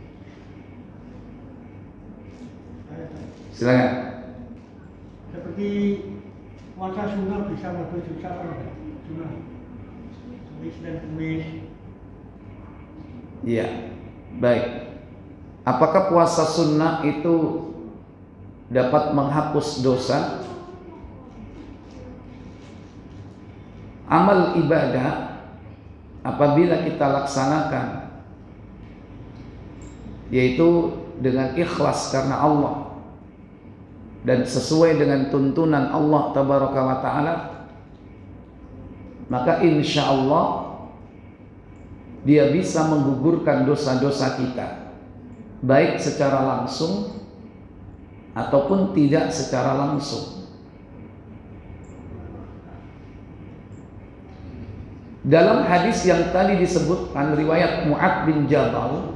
Silakan. Seperti puasa sunnah bisa berdosa apa? Sunnah. Kamis dan Kamis. Iya. Baik. Apakah puasa sunnah itu dapat menghapus dosa? Amal ibadah apabila kita laksanakan, yaitu dengan ikhlas karena Allah dan sesuai dengan tuntunan Allah tabaraka wa ta'ala, maka insya Allah dia bisa menggugurkan dosa-dosa kita, baik secara langsung ataupun tidak secara langsung. Dalam hadis yang tadi disebutkan riwayat Mu'adz bin Jabal,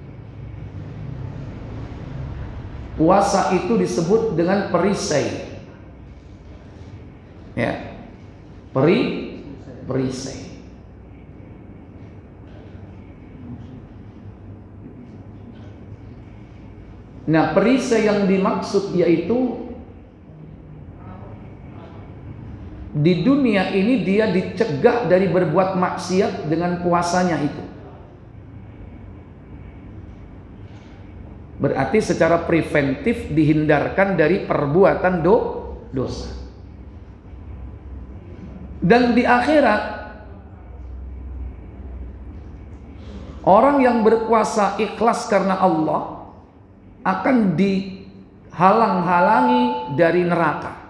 puasa itu disebut dengan perisai. Ya. Perisai. Nah, perisai yang dimaksud yaitu di dunia ini dia dicegah dari berbuat maksiat dengan puasanya itu. Berarti secara preventif dihindarkan dari perbuatan dosa. Dan di akhirat, orang yang berpuasa ikhlas karena Allah akan dihalang-halangi dari neraka.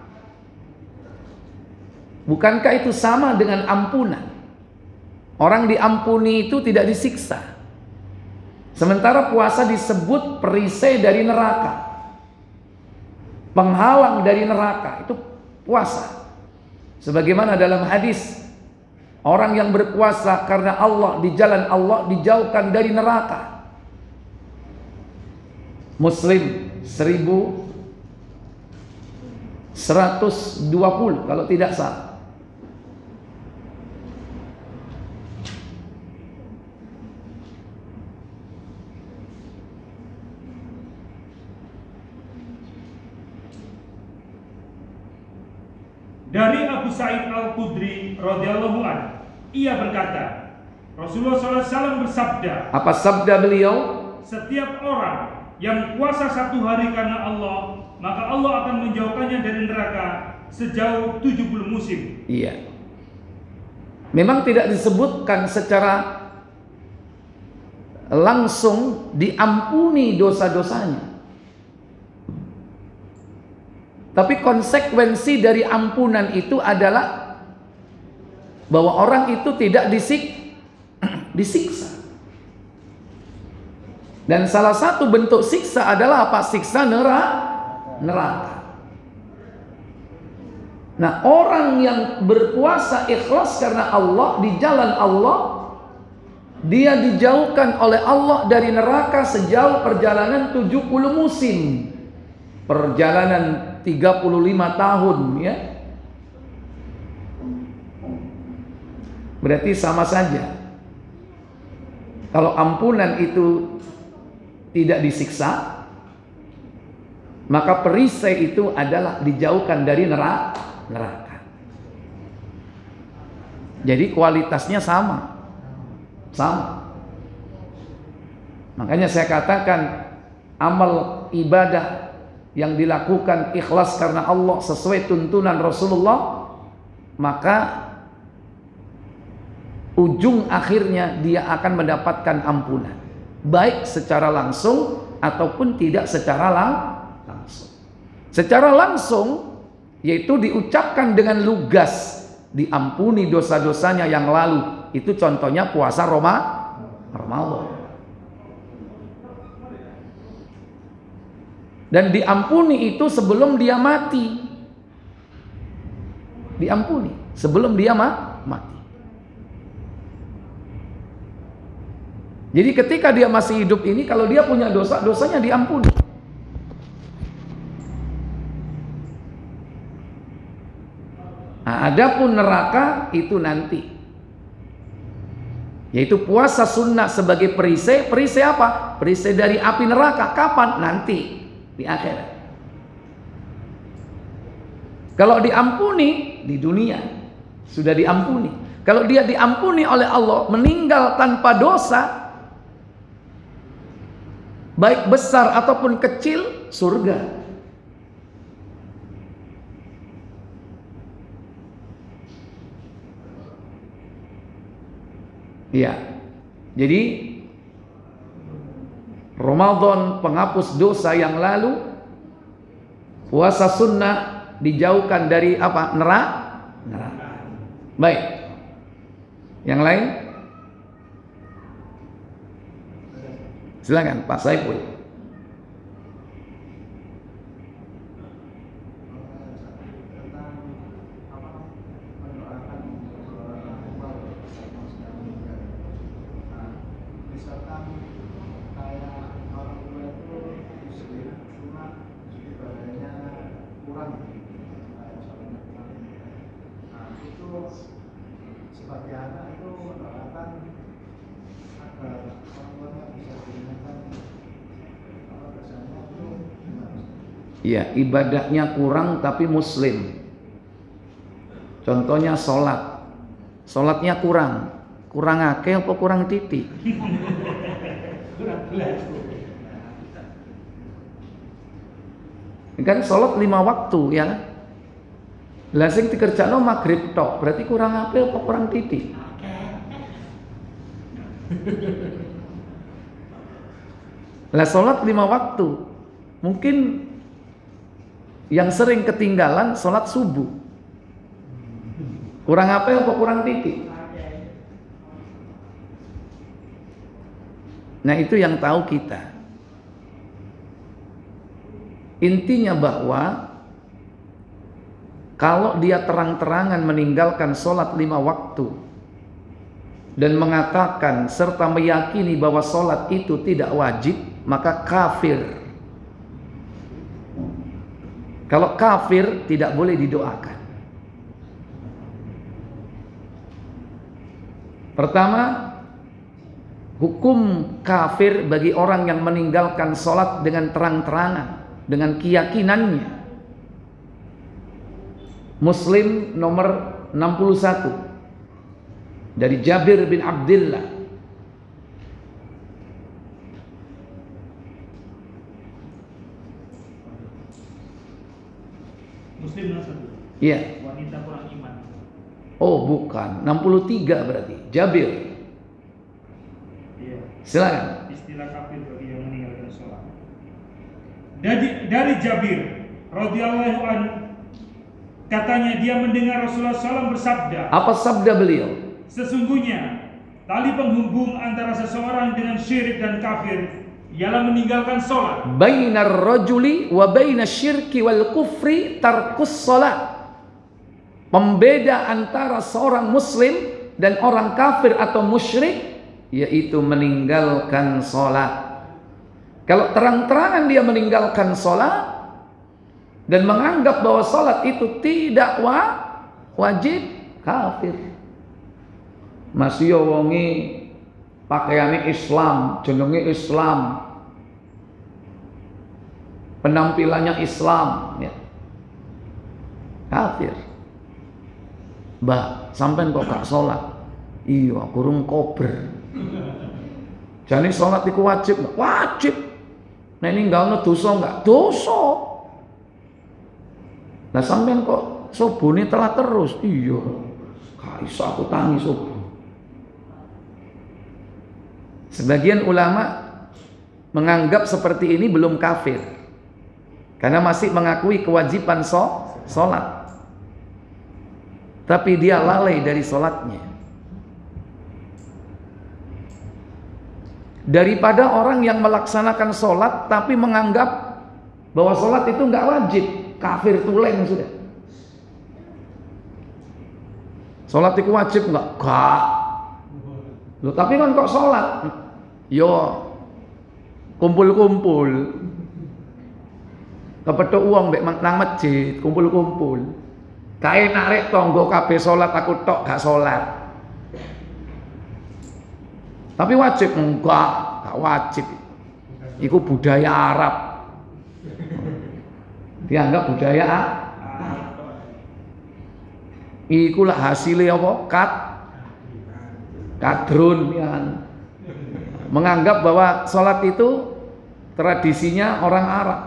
Bukankah itu sama dengan ampunan? Orang diampuni itu tidak disiksa. Sementara puasa disebut perisai dari neraka, penghalang dari neraka, itu puasa. Sebagaimana dalam hadis, orang yang berpuasa karena Allah, di jalan Allah, dijauhkan dari neraka. Muslim 1120 kalau tidak salah. dari Abu Sa'id Al-Khudri radhiyallahu anhu, ia berkata, Rasulullah SAW bersabda, Apa sabda beliau? setiap orang yang puasa 1 hari karena Allah, maka Allah akan menjauhkannya dari neraka sejauh 70 musim. Iya. Memang tidak disebutkan secara langsung diampuni dosa-dosanya. Tapi konsekuensi dari ampunan itu adalah bahwa orang itu tidak disiksa. Dan salah satu bentuk siksa adalah apa? Siksa neraka. Nah, orang yang berpuasa ikhlas karena Allah, di jalan Allah, dia dijauhkan oleh Allah dari neraka sejauh perjalanan 70 musim. Perjalanan 35 tahun, ya. Berarti sama saja. Kalau ampunan itu tidak disiksa, maka perisai itu adalah dijauhkan dari neraka. Jadi kualitasnya sama. Makanya saya katakan amal ibadah yang dilakukan ikhlas karena Allah sesuai tuntunan Rasulullah, maka ujung akhirnya dia akan mendapatkan ampunan, baik secara langsung ataupun tidak secara langsung. Secara langsung yaitu diucapkan dengan lugas, diampuni dosa-dosanya yang lalu. Itu contohnya puasa Ramadan. Dan diampuni itu sebelum dia mati. Diampuni sebelum dia mati. Jadi ketika dia masih hidup ini, kalau dia punya dosa, dosanya diampuni. Nah, adapun neraka itu nanti. Yaitu puasa sunnah sebagai perisai. Perisai apa? Perisai dari api neraka. Kapan? Nanti. Di akhirat. Kalau diampuni di dunia sudah diampuni. Kalau dia diampuni oleh Allah, meninggal tanpa dosa, baik besar ataupun kecil, surga. Iya. Jadi Ramadan penghapus dosa yang lalu, puasa sunnah dijauhkan dari apa? Neraka. Baik. Yang lain? Silakan Pak Saiful. Ya, ibadahnya kurang tapi muslim. Contohnya sholat. Sholatnya kurang. Kurang akeh apa kurang titik? Kan sholat 5 waktu ya. Lah sing dikerjakno maghrib tok, berarti kurang apa kurang titik? Lah sholat 5 waktu. Mungkin yang sering ketinggalan sholat subuh. Kurang apa kurang titik? Nah, itu yang tahu kita. Intinya bahwa kalau dia terang-terangan meninggalkan sholat 5 waktu dan mengatakan serta meyakini bahwa sholat itu tidak wajib, maka kafir. Kalau kafir tidak boleh didoakan. Pertama, hukum kafir bagi orang yang meninggalkan sholat dengan terang-terangan, dengan keyakinannya. Muslim nomor 61 dari Jabir bin Abdullah. Muslim nomor 1. Iya. Wanita kurang iman. Oh, bukan. 63 berarti. Jabir. Iya. Silakan. Istilah kafir bagi yang meninggalkan sholat. Dari Jabir radhiyallahu anhu, katanya dia mendengar Rasulullah SAW bersabda. Apa sabda beliau? Sesungguhnya tali penghubung antara seseorang dengan syirik dan kafir ialah meninggalkan sholat. Bainar rajuli wa bainas syirki wal kufri tarkus sholat. Pembeda antara seorang muslim dan orang kafir atau musyrik yaitu meninggalkan sholat. Kalau terang-terangan dia meninggalkan sholat dan menganggap bahwa sholat itu tidak wajib, kafir. Masih wongi pakaiannya Islam, jenenge Islam, penampilannya Islam, ya. Kafir. Mbak, sampean kok gak sholat? Iya, kurung kober. Jadi sholat itu wajib nggak? Wajib. Nah ini nggak dosa nggak? Dosa. Nah sampean kok subuhnya telat terus? Iya. Gak iso aku tangi subuh. Sebagian ulama menganggap seperti ini belum kafir, karena masih mengakui kewajiban sholat. Tapi dia lalai dari sholatnya. Daripada orang yang melaksanakan sholat tapi menganggap bahwa sholat itu nggak wajib, kafir tuleng sudah. Sholat itu wajib nggak? Gak. Loh, tapi kan kok sholat? Yo kumpul-kumpul, kepethuk uang mbek nang masjid, kumpul-kumpul. Kae narik tonggo kabeh sholat, aku tok gak sholat. Tapi wajib? Enggak, gak wajib. Iku budaya Arab. Dianggap budaya Arab. Iku lah hasilnya apa? Kadrun ya. Menganggap bahwa sholat itu tradisinya orang Arab.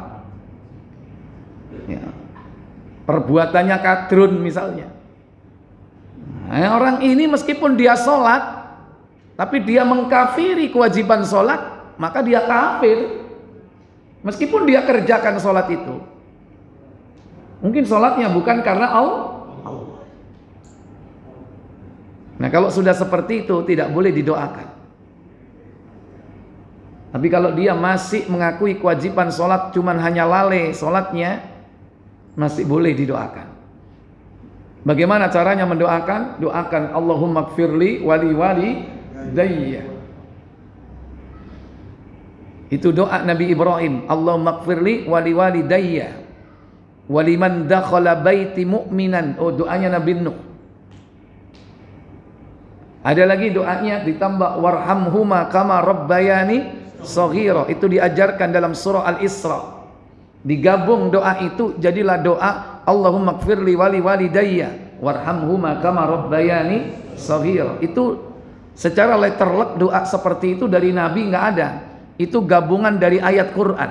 Ya. Perbuatannya kadrun misalnya. Nah, orang ini meskipun dia sholat, tapi dia mengkafiri kewajiban sholat, maka dia kafir. Meskipun dia kerjakan sholat itu, mungkin sholatnya bukan karena Allah. Nah kalau sudah seperti itu tidak boleh didoakan. Tapi kalau dia masih mengakui kewajiban sholat, cuman hanya lalai sholatnya, masih boleh didoakan. Bagaimana caranya mendoakan? Doakan Allahumma gfirli wali dayya. Itu doa Nabi Ibrahim. Allahumma gfirli wali dayya waliman dakhala baiti mu'minan. Oh, doanya Nabi Nuh. Ada lagi doanya ditambah warhamhuma kama rabbayani shaghira. Itu diajarkan dalam surah Al-Isra. Digabung doa itu jadilah doa Allahumma gfirli wali dayya warhamhuma kama rabbayani shaghira. Itu secara letterlek doa seperti itu dari Nabi nggak ada. Itu gabungan dari ayat Quran.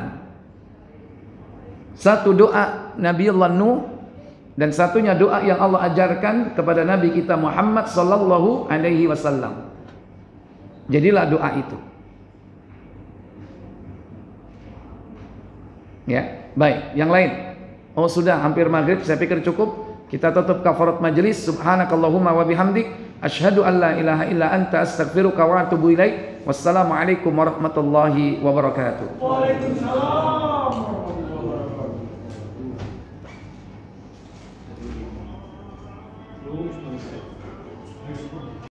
Satu doa Nabiullah Nuh dan satunya doa yang Allah ajarkan kepada Nabi kita Muhammad sallallahu alaihi wasallam. Jadilah doa itu. Ya, baik. Yang lain? Oh sudah hampir maghrib, saya pikir cukup. Kita tutup kafarat majelis. Subhanakallahumma wa bihamdik, asyhadu an la ilaha illa anta, astaghfiruka wa atubu ilaik. Wassalamualaikum warahmatullahi wabarakatuh. Waalaikumsalam.